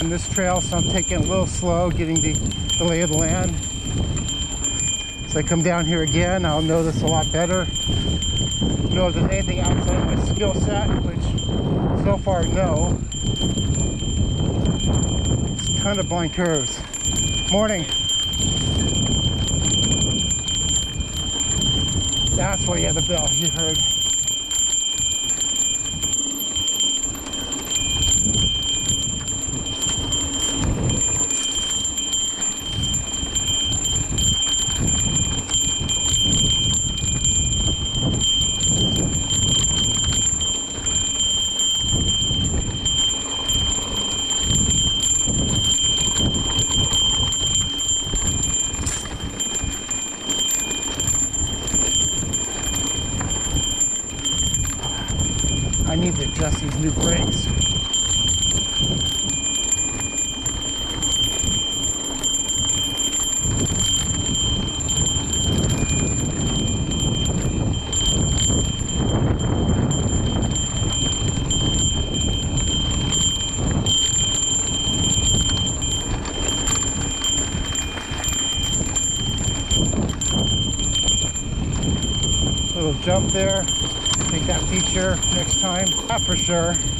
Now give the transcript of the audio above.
than this trail, so I'm taking it a little slow, getting the lay of the land. As I come down here again, I'll know this a lot better. Know if there's anything outside my skill set, which so far, no. It's a ton of blind curves. Morning. That's why you had the bell, you heard. I need to adjust these new brakes. Little jump there. Take that feature next time. Not for sure.